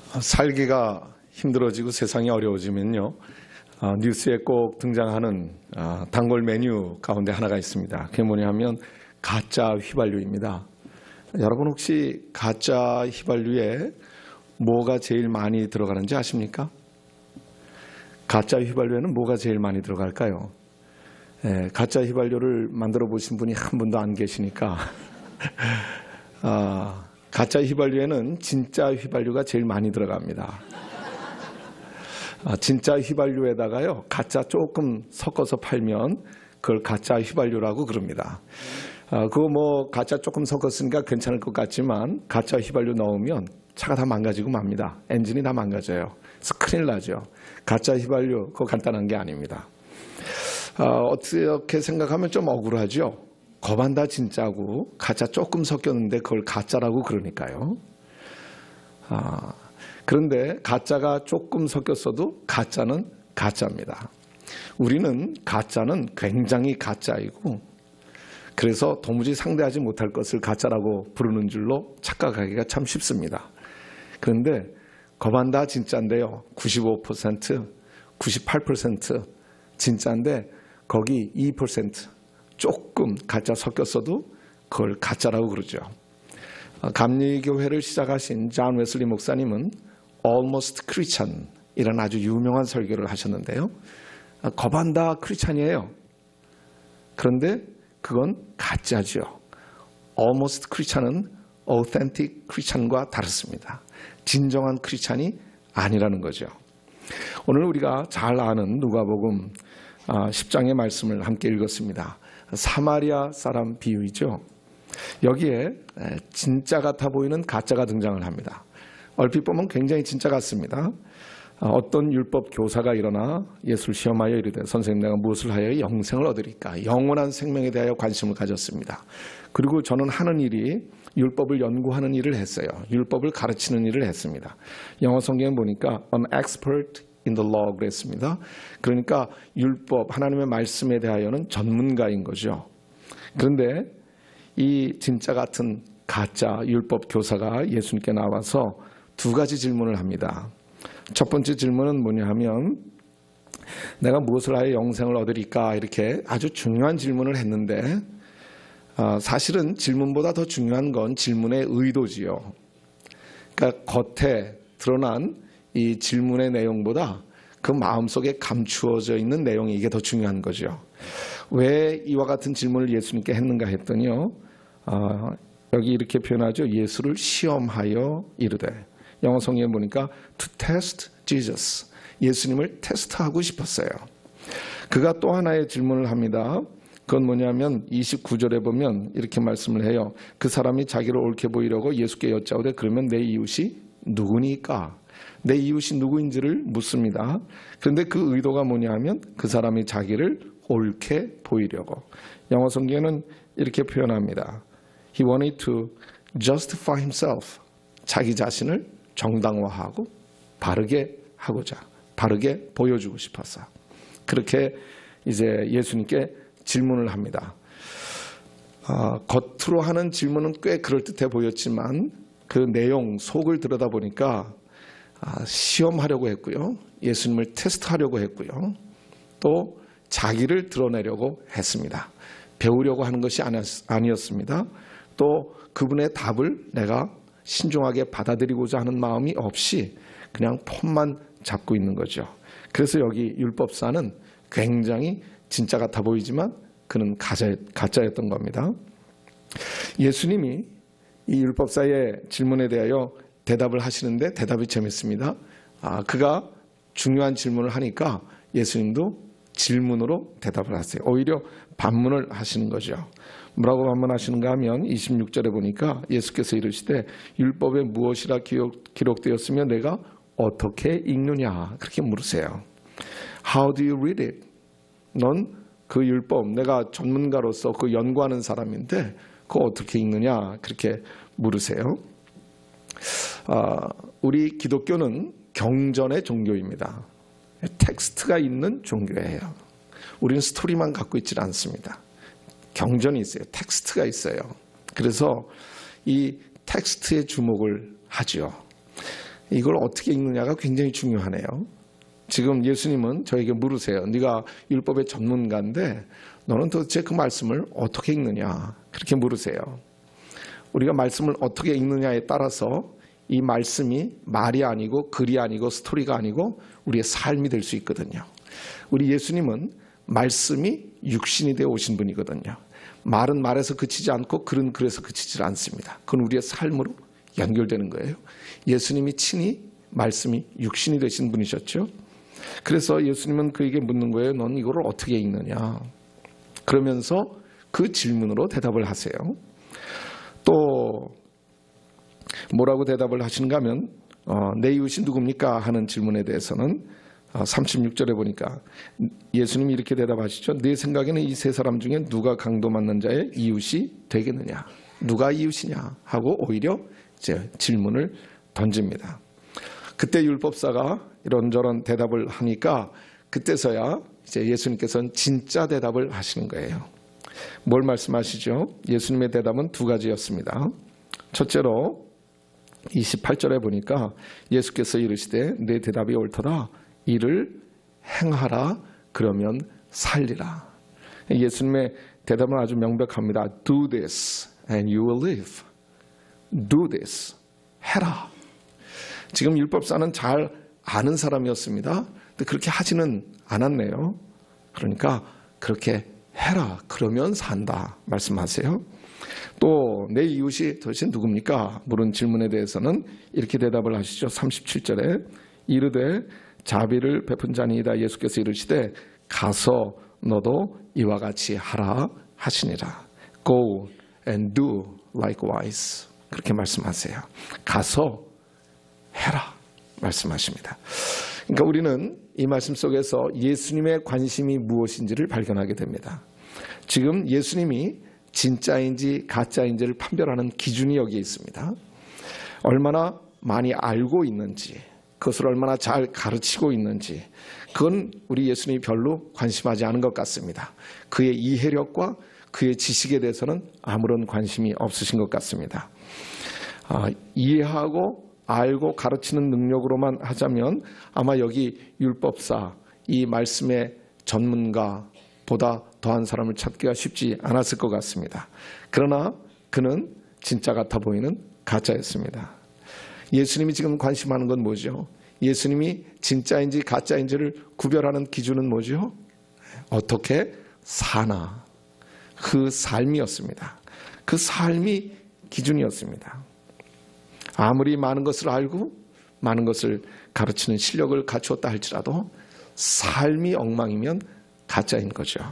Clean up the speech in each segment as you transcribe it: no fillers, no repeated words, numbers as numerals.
살기가 힘들어지고 세상이 어려워지면요, 뉴스에 꼭 등장하는 단골 메뉴 가운데 하나가 있습니다. 그게 뭐냐 하면 가짜 휘발유입니다. 여러분 혹시 가짜 휘발유에 뭐가 제일 많이 들어가는지 아십니까? 가짜 휘발유에는 뭐가 제일 많이 들어갈까요? 가짜 휘발유를 만들어 보신 분이 한 분도 안 계시니까 가짜 휘발유에는 진짜 휘발유가 제일 많이 들어갑니다. 진짜 휘발유에다가요, 가짜 조금 섞어서 팔면 그걸 가짜 휘발유라고 그럽니다. 그거 뭐 가짜 조금 섞었으니까 괜찮을 것 같지만 가짜 휘발유 넣으면 차가 다 망가지고 맙니다. 엔진이 다 망가져요. 그래서 큰일 나죠. 가짜 휘발유 그거 간단한 게 아닙니다. 어떻게 생각하면 좀 억울하죠. 거반 다 진짜고 가짜 조금 섞였는데 그걸 가짜라고 그러니까요. 그런데 가짜가 조금 섞였어도 가짜는 가짜입니다. 우리는 가짜는 굉장히 가짜이고, 그래서 도무지 상대하지 못할 것을 가짜라고 부르는 줄로 착각하기가 참 쉽습니다. 그런데 거반 다 진짜인데요, 95%, 98% 진짜인데 거기 2% 조금 가짜 섞였어도 그걸 가짜라고 그러죠. 감리교회를 시작하신 존 웨슬리 목사님은 Almost Christian 이라는 아주 유명한 설교를 하셨는데요, 거반 다 크리스찬이에요. 그런데 그건 가짜죠. Almost Christian은 Authentic Christian과 다릅니다. 진정한 크리스찬이 아니라는 거죠. 오늘 우리가 잘 아는 누가복음 10장의 말씀을 함께 읽었습니다. 사마리아 사람 비유이죠. 여기에 진짜 같아 보이는 가짜가 등장을 합니다. 얼핏 보면 굉장히 진짜 같습니다. 어떤 율법 교사가 일어나 예수를 시험하여 이르되 선생님, 내가 무엇을 하여 영생을 얻으리까? 영원한 생명에 대하여 관심을 가졌습니다. 그리고 저는 하는 일이 율법을 연구하는 일을 했어요. 율법을 가르치는 일을 했습니다. 영어 성경에 보니까 an expert in the law 그랬습니다. 그러니까 율법, 하나님의 말씀에 대하여는 전문가인 거죠. 그런데 이 진짜 같은 가짜 율법 교사가 예수님께 나와서 두 가지 질문을 합니다. 첫 번째 질문은 뭐냐 하면, 내가 무엇을 하여 영생을 얻으리까? 이렇게 아주 중요한 질문을 했는데, 사실은 질문보다 더 중요한 건 질문의 의도지요. 그러니까 겉에 드러난 이 질문의 내용보다 그 마음속에 감추어져 있는 내용이, 이게 더 중요한 거죠. 왜 이와 같은 질문을 예수님께 했는가 했더니요, 여기 이렇게 표현하죠. 예수를 시험하여 이르되. 영어 성경에 보니까 to test Jesus. 예수님을 테스트하고 싶었어요. 그가 또 하나의 질문을 합니다. 그건 뭐냐면 29절에 보면 이렇게 말씀을 해요. 그 사람이 자기를 옳게 보이려고 예수께 여짜오되 그러면 내 이웃이 누구니까? 내 이웃이 누구인지를 묻습니다. 그런데 그 의도가 뭐냐면 그 사람이 자기를 옳게 보이려고. 영어 성경에는 이렇게 표현합니다. He wanted to justify himself. 자기 자신을 정당화하고 바르게 하고자, 바르게 보여주고 싶어서. 그렇게 이제 예수님께 질문을 합니다. 겉으로 하는 질문은 꽤 그럴듯해 보였지만 그 내용 속을 들여다보니까 시험하려고 했고요, 예수님을 테스트하려고 했고요, 또 자기를 드러내려고 했습니다. 배우려고 하는 것이 아니었습니다. 또 그분의 답을 내가 신중하게 받아들이고자 하는 마음이 없이 그냥 폰만 잡고 있는 거죠. 그래서 여기 율법사는 굉장히 진짜 같아 보이지만 그는 가짜였던 겁니다. 예수님이 이 율법사의 질문에 대하여 대답을 하시는데 대답이 재밌습니다. 그가 중요한 질문을 하니까 예수님도 질문으로 대답을 하세요. 오히려 반문을 하시는 거죠. 뭐라고 반문하시는가 하면 26절에 보니까 예수께서 이르시되 율법에 무엇이라 기록되었으며 내가 어떻게 읽느냐? 그렇게 물으세요. How do you read it? 넌 그 율법, 내가 전문가로서 그 연구하는 사람인데 그거 어떻게 읽느냐? 그렇게 물으세요. 우리 기독교는 경전의 종교입니다. 텍스트가 있는 종교예요. 우리는 스토리만 갖고 있지 않습니다. 경전이 있어요. 텍스트가 있어요. 그래서 이 텍스트에 주목을 하죠. 이걸 어떻게 읽느냐가 굉장히 중요하네요. 지금 예수님은 저에게 물으세요. 네가 율법의 전문가인데 너는 도대체 그 말씀을 어떻게 읽느냐? 그렇게 물으세요. 우리가 말씀을 어떻게 읽느냐에 따라서 이 말씀이 말이 아니고 글이 아니고 스토리가 아니고 우리의 삶이 될 수 있거든요. 우리 예수님은 말씀이 육신이 되어 오신 분이거든요. 말은 말에서 그치지 않고 글은 글에서 그치지 않습니다. 그건 우리의 삶으로 연결되는 거예요. 예수님이 친히 말씀이 육신이 되신 분이셨죠. 그래서 예수님은 그에게 묻는 거예요. 넌 이거를 어떻게 읽느냐? 그러면서 그 질문으로 대답을 하세요. 또 뭐라고 대답을 하시는가 하면 내 이웃이 누굽니까? 하는 질문에 대해서는 36절에 보니까 예수님이 이렇게 대답하시죠. 내 생각에는 이 세 사람 중에 누가 강도 맞는 자의 이웃이 되겠느냐? 누가 이웃이냐? 하고 오히려 이제 질문을 던집니다. 그때 율법사가 이런저런 대답을 하니까 그때서야 이제 예수님께서는 진짜 대답을 하시는 거예요. 뭘 말씀하시죠? 예수님의 대답은 두 가지였습니다. 첫째로 28절에 보니까 예수께서 이르시되 내 대답이 옳도다. 이를 행하라. 그러면 살리라. 예수님의 대답은 아주 명백합니다. Do this and you will live. Do this. 해라. 지금 율법사는 잘 아는 사람이었습니다. 근데 그렇게 하지는 않았네요. 그러니까 그렇게 해라. 그러면 산다. 말씀하세요. 또 내 이웃이 도대체 누굽니까? 물은 질문에 대해서는 이렇게 대답을 하시죠. 37절에 이르되 자비를 베푼 자니이다. 예수께서 이르시되 가서 너도 이와 같이 하라 하시니라. Go and do likewise. 그렇게 말씀하세요. 가서 해라 말씀하십니다. 그러니까 우리는 이 말씀 속에서 예수님의 관심이 무엇인지를 발견하게 됩니다. 지금 예수님이 진짜인지 가짜인지를 판별하는 기준이 여기에 있습니다. 얼마나 많이 알고 있는지, 그것을 얼마나 잘 가르치고 있는지, 그건 우리 예수님이 별로 관심하지 않은 것 같습니다. 그의 이해력과 그의 지식에 대해서는 아무런 관심이 없으신 것 같습니다. 이해하고 알고 가르치는 능력으로만 하자면 아마 여기 율법사, 이 말씀의 전문가보다 더한 사람을 찾기가 쉽지 않았을 것 같습니다. 그러나 그는 진짜 같아 보이는 가짜였습니다. 예수님이 지금 관심하는 건 뭐죠? 예수님이 진짜인지 가짜인지를 구별하는 기준은 뭐죠? 어떻게 사나. 그 삶이었습니다. 그 삶이 기준이었습니다. 아무리 많은 것을 알고 많은 것을 가르치는 실력을 갖추었다 할지라도 삶이 엉망이면 가짜인 거죠.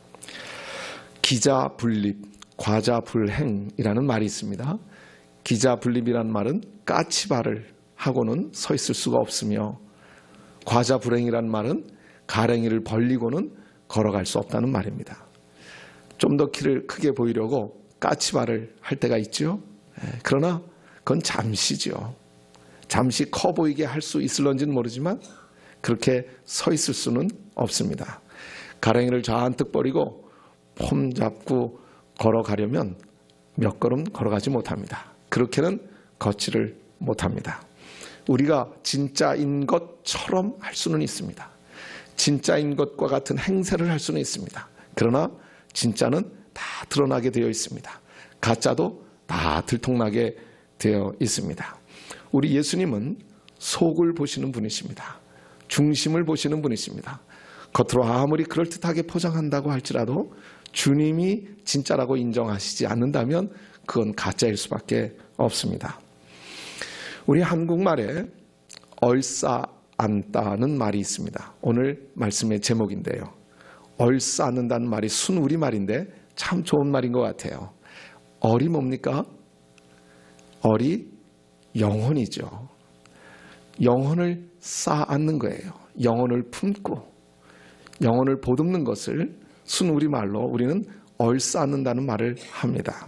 기자분립, 과자불행이라는 말이 있습니다. 기자분립이라는 말은 까치발을 하고는 서 있을 수가 없으며, 과자불행이라는 말은 가랭이를 벌리고는 걸어갈 수 없다는 말입니다. 좀 더 키를 크게 보이려고 까치발을 할 때가 있죠. 그러나 그건 잠시죠. 잠시 커 보이게 할 수 있을런지는 모르지만 그렇게 서 있을 수는 없습니다. 가랭이를 잔뜩 버리고 폼 잡고 걸어가려면 몇 걸음 걸어가지 못합니다. 그렇게는 걷지를 못합니다. 우리가 진짜인 것처럼 할 수는 있습니다. 진짜인 것과 같은 행세를 할 수는 있습니다. 그러나 진짜는 다 드러나게 되어 있습니다. 가짜도 다 들통나게 되어 있습니다. 우리 예수님은 속을 보시는 분이십니다. 중심을 보시는 분이십니다. 겉으로 아무리 그럴듯하게 포장한다고 할지라도 주님이 진짜라고 인정하시지 않는다면 그건 가짜일 수밖에 없습니다. 우리 한국말에 얼싸안다는 말이 있습니다. 오늘 말씀의 제목인데요. 얼싸안는다는 말이 순우리말인데 참 좋은 말인 것 같아요. 얼이 뭡니까? 얼이 영혼이죠. 영혼을 쌓아안는 거예요. 영혼을 품고 영혼을 보듬는 것을 순우리말로 우리는 얼싸안는다는 말을 합니다.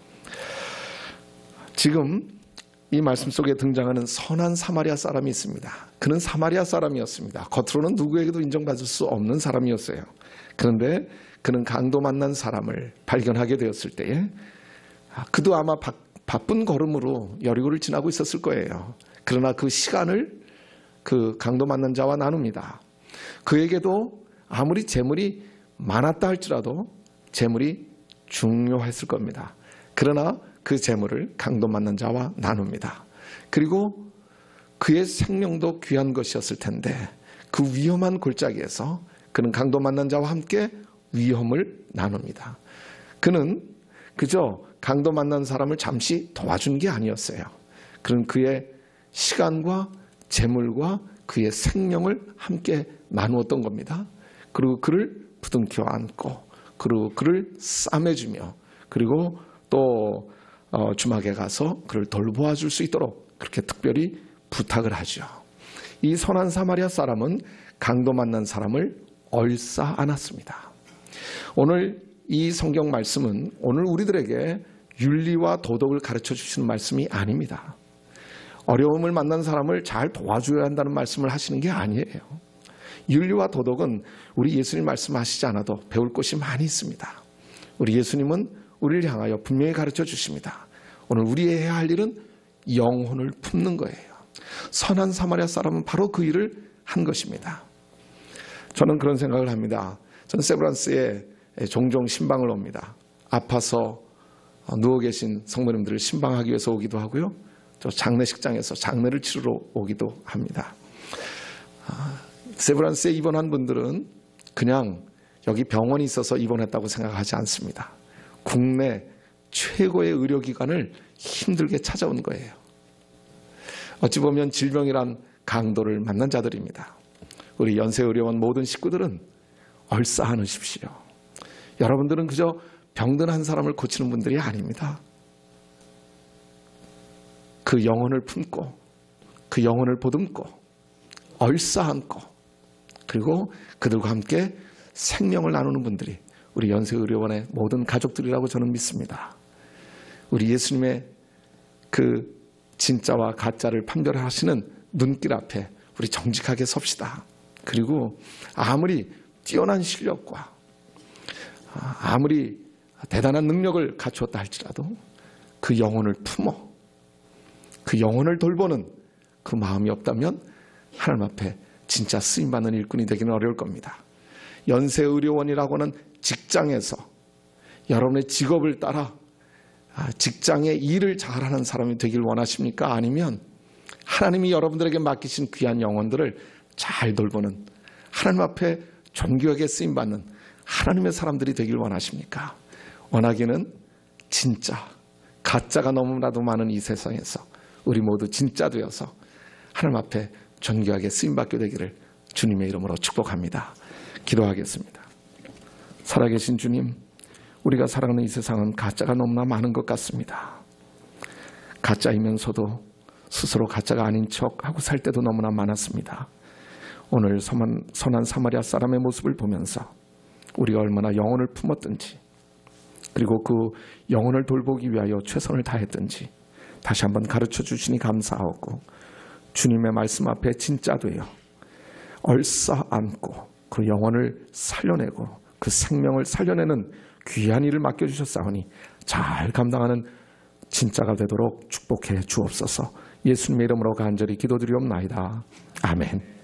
지금 이 말씀 속에 등장하는 선한 사마리아 사람이 있습니다. 그는 사마리아 사람이었습니다. 겉으로는 누구에게도 인정받을 수 없는 사람이었어요. 그런데 그는 강도 만난 사람을 발견하게 되었을 때에 그도 아마 바쁜 걸음으로 여리고를 지나고 있었을 거예요. 그러나 그 시간을 그 강도 맞는 자와 나눕니다. 그에게도 아무리 재물이 많았다 할지라도 재물이 중요했을 겁니다. 그러나 그 재물을 강도 맞는 자와 나눕니다. 그리고 그의 생명도 귀한 것이었을 텐데 그 위험한 골짜기에서 그는 강도 만난 자와 함께 위험을 나눕니다. 그는 그저 강도 만난 사람을 잠시 도와준 게 아니었어요. 그는 그의 시간과 재물과 그의 생명을 함께 나누었던 겁니다. 그리고 그를 부둥켜 안고 그리고 그를 싸매주며 그리고 또 주막에 가서 그를 돌보아 줄 수 있도록 그렇게 특별히 부탁을 하죠. 이 선한 사마리아 사람은 강도 만난 사람을 얼싸 안았습니다. 오늘 이 성경 말씀은 오늘 우리들에게 윤리와 도덕을 가르쳐 주시는 말씀이 아닙니다. 어려움을 만난 사람을 잘 도와줘야 한다는 말씀을 하시는 게 아니에요. 윤리와 도덕은 우리 예수님 말씀하시지 않아도 배울 것이 많이 있습니다. 우리 예수님은 우리를 향하여 분명히 가르쳐 주십니다. 오늘 우리가 해야 할 일은 영혼을 품는 거예요. 선한 사마리아 사람은 바로 그 일을 한 것입니다. 저는 그런 생각을 합니다. 저는 세브란스에 종종 신방을 옵니다. 아파서 누워 계신 성도님들을 신방하기 위해서 오기도 하고요. 또 장례식장에서 장례를 치르러 오기도 합니다. 세브란스에 입원한 분들은 그냥 여기 병원이 있어서 입원했다고 생각하지 않습니다. 국내 최고의 의료기관을 힘들게 찾아온 거예요. 어찌 보면 질병이란 강도를 만난 자들입니다. 우리 연세의료원 모든 식구들은 얼싸 안으십시오. 여러분들은 그저 병든 한 사람을 고치는 분들이 아닙니다. 그 영혼을 품고 그 영혼을 보듬고 얼싸 안고 그리고 그들과 함께 생명을 나누는 분들이 우리 연세의료원의 모든 가족들이라고 저는 믿습니다. 우리 예수님의 그 진짜와 가짜를 판별하시는 눈길 앞에 우리 정직하게 섭시다. 그리고 아무리 뛰어난 실력과 아무리 대단한 능력을 갖추었다 할지라도 그 영혼을 품어 그 영혼을 돌보는 그 마음이 없다면 하나님 앞에 진짜 쓰임받는 일꾼이 되기는 어려울 겁니다. 연세의료원이라고는 직장에서 여러분의 직업을 따라 직장의 일을 잘하는 사람이 되길 원하십니까? 아니면 하나님이 여러분들에게 맡기신 귀한 영혼들을 잘 돌보는 하나님 앞에 존귀하게 쓰임받는 하나님의 사람들이 되길 원하십니까? 원하기는 진짜, 가짜가 너무나도 많은 이 세상에서 우리 모두 진짜 되어서 하나님 앞에 존귀하게 쓰임받게 되기를 주님의 이름으로 축복합니다. 기도하겠습니다. 살아계신 주님, 우리가 살아가는 이 세상은 가짜가 너무나 많은 것 같습니다. 가짜이면서도 스스로 가짜가 아닌 척하고 살 때도 너무나 많았습니다. 오늘 선한 사마리아 사람의 모습을 보면서 우리가 얼마나 영혼을 품었든지 그리고 그 영혼을 돌보기 위하여 최선을 다했든지 다시 한번 가르쳐 주시니 감사하고 주님의 말씀 앞에 진짜 되어 얼싸 안고 그 영혼을 살려내고 그 생명을 살려내는 귀한 일을 맡겨주셨사오니 잘 감당하는 진짜가 되도록 축복해 주옵소서. 예수님의 이름으로 간절히 기도드리옵나이다. 아멘.